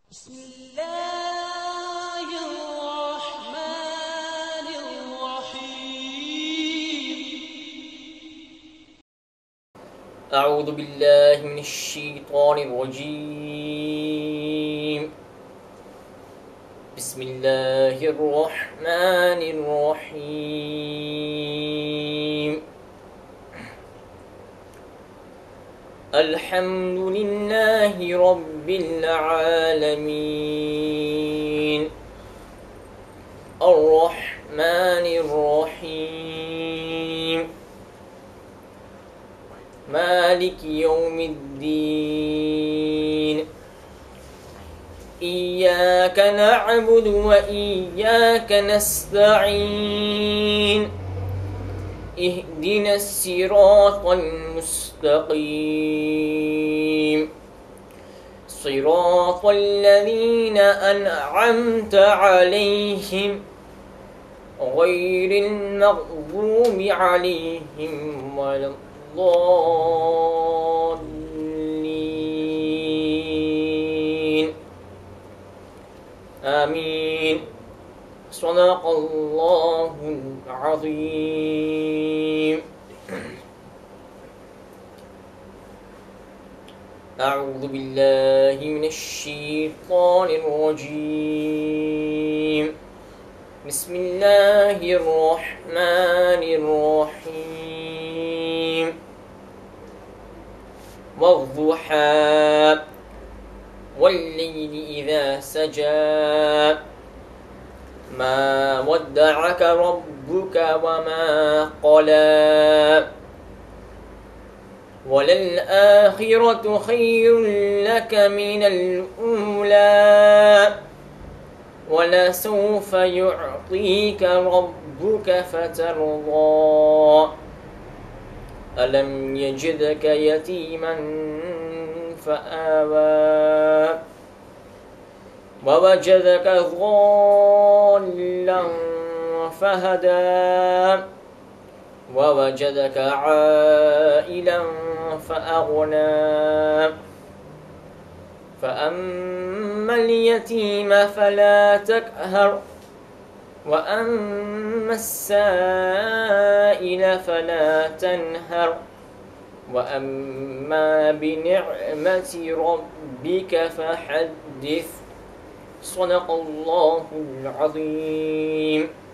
بسم الله الرحمن الرحيم. أعوذ بالله من الشيطان الرجيم. بسم الله الرحمن الرحيم. الحمد لله رب العالمين. الرحمن الرحيم. مالك يوم الدين. إياك نعبد وإياك نستعين. اهدنا الصراط المستقيم. صراط الذين أنعمت عليهم غير المغضوب عليهم ولا الضالين. آمين. صدق الله العظيم. أعوذ بالله من الشيطان الرجيم. بسم الله الرحمن الرحيم. والضحى والليل إذا سجى ما ودعك ربك وما قلى وللآخرة خير لك من الأولى ولسوف يعطيك ربك فترضى ألم يجدك يتيما فآوى ووجدك ضالا فهدى ووجدك عائلا فأغنى فأما اليتيم فلا تقهر وأما السائل فلا تنهر وأما بنعمة ربك فحدث. صدق الله العظيم.